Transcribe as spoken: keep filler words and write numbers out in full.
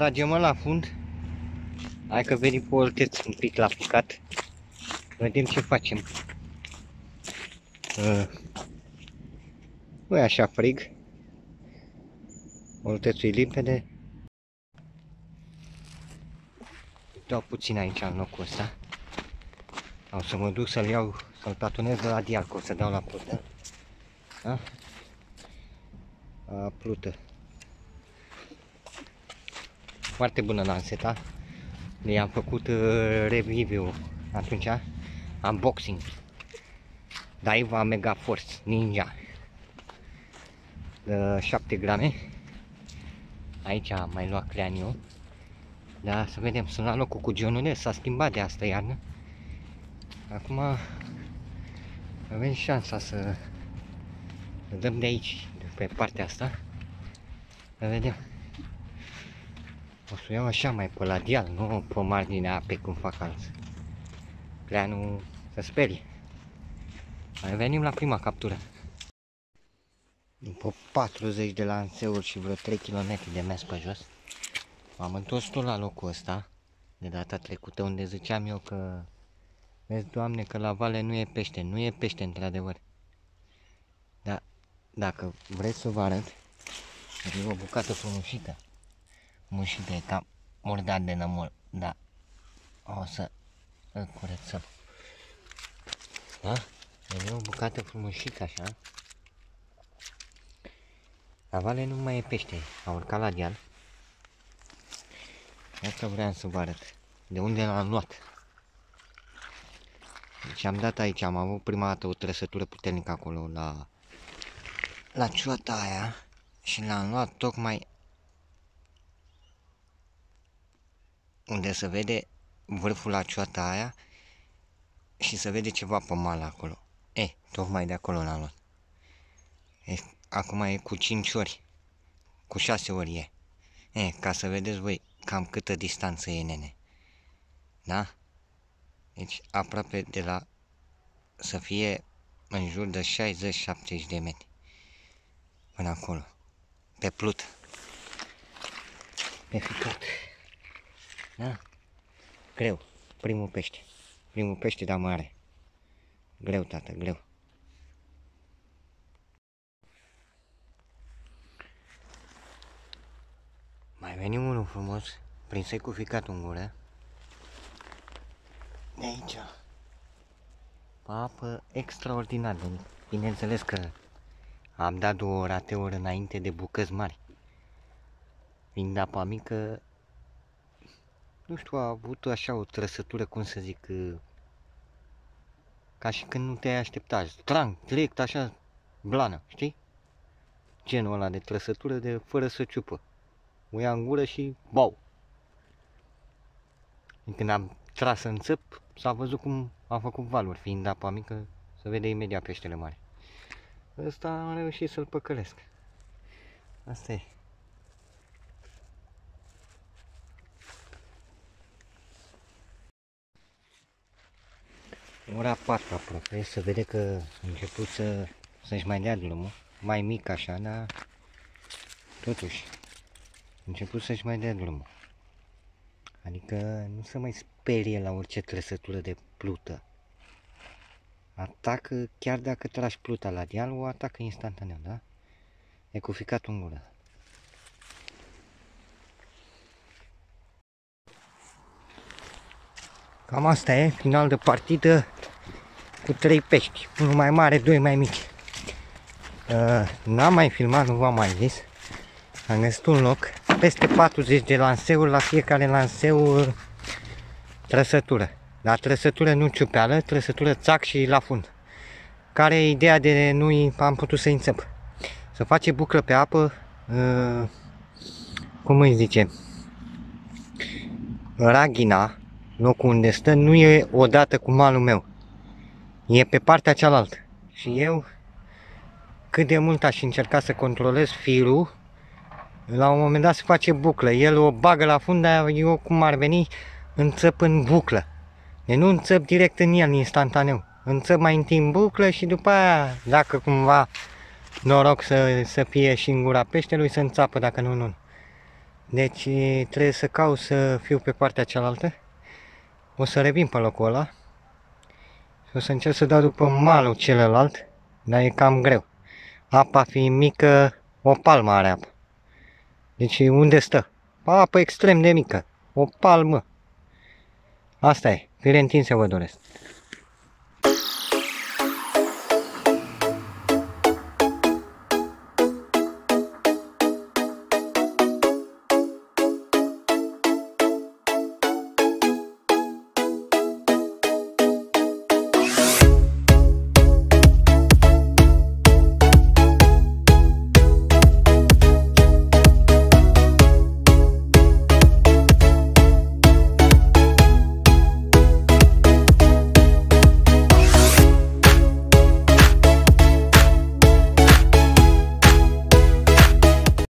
tragem la fund. Hai că veni pe olteț un pic la picat. Vedem ce facem. Uh, nu e așa frig. Oltețul e limpede. Dau puțin aici în locul ăsta. O să mă duc să-l iau, să-l tatonez de la dial, că o să dau la plută. Da? La plută. Foarte bună lanseta. Le-am făcut uh, review atunci, unboxing. Daiwa Mega Force Ninja. De șapte grame. Aici am mai luat creaniu. Da, să vedem, sunt la locul cu John, s-a schimbat de asta iarnă. Acum avem șansa să, să dăm de aici, de pe partea asta. Să vedem. O să o iau așa mai pe la deal, nu pe marginea apei cum fac alții. Creanul să sperie. Mai venim la prima captură. După patruzeci de lanseuri și vreo trei kilometri de mers pe jos, m-am întors tot la locul ăsta, de data trecută, unde ziceam eu că, vezi, Doamne, că la vale nu e pește. Nu e pește, într-adevăr. Dar dacă vreți să vă arăt, e o bucată frumușită. Mușită, e cam mordat de nămol, da. O să îl curățăm. Da? E o bucată frumușită așa. La vale nu mai e pește, a urcat la deal. Asta vreau să vă arăt. De unde l-am luat. Deci am dat aici, am avut prima dată o trăsătură puternică acolo la, la cioata aia. Și l-am luat tocmai unde se vede vârful la cioata aia și se vede ceva pe mal acolo. E, tocmai de acolo l-am luat. E, acum e cu cinci ori, cu șase ori e. E, ca să vedeți voi cam câtă distanță e, nene. Da? Deci aproape de la, să fie în jur de șaizeci șaptezeci de metri. Până acolo. Pe plută. Pe ficat. Da? Greu. Primul pește. Primul pește, dar mare. Greu, tată, greu. Mai venim unul frumos, prinsei cu ficatul în gură. De aici. Pe apă extraordinar de mic. Bineînțeles că am dat două rateuri înainte de bucăți mari. Fiind apa mică, nu știu, a avut așa o trăsătură, cum să zic, ca și când nu te-ai aștepta. Strang, direct, așa, blană, știi? Genul ăla de trăsătură de fără să ciupă. O ia în gură și bau. Când am tras în țăp, s-a văzut cum a făcut valuri, fiind apa mică, se vede imediat peștele mare. Ăsta am reușit să-l păcălesc. Asta e. Ora patru aproape, se vede că a început să, să-și mai dea drumul. Mai mic așa, dar totuși a început să-și mai dea drumul. Adică nu se mai sperie la orice trăsătură de plută. Atacă, chiar dacă tragi pluta la deal, o atacă instantaneu, da? E cu ficatul în gură. Cam asta e, final de partidă cu trei pești. Unul mai mare, doi mai mici. Uh, N-am mai filmat, nu v-am mai zis. Am găsit un loc, peste patruzeci de lanseuri, la fiecare lanseu trăsătură. La trăsătură nu ciupeală, trăsătură țac și la fund. Care e ideea de nu am putut să înțep? Să face buclă pe apă, uh, cum îi zice, Raghina, locul unde stă, nu e odată cu malul meu. E pe partea cealaltă. Și eu, cât de mult aș încerca să controlez firul, la un moment dat se face buclă. El o bagă la fund, dar eu, cum ar veni, înțep în buclă. Deci nu înțep direct în el, instantaneu. Înțep mai întâi în buclă și după aia, dacă cumva noroc să, să fie și în gura peștelui, să înțapă, dacă nu, nu. Deci trebuie să caut să fiu pe partea cealaltă. O să revin pe locul ăla. Și o să încerc să dau după malul celălalt. Dar e cam greu. Apa fiind mică, o palmă are apă. Deci unde stă? Apă extrem de mică. O palmă. Asta e. Fire întinse vă doresc.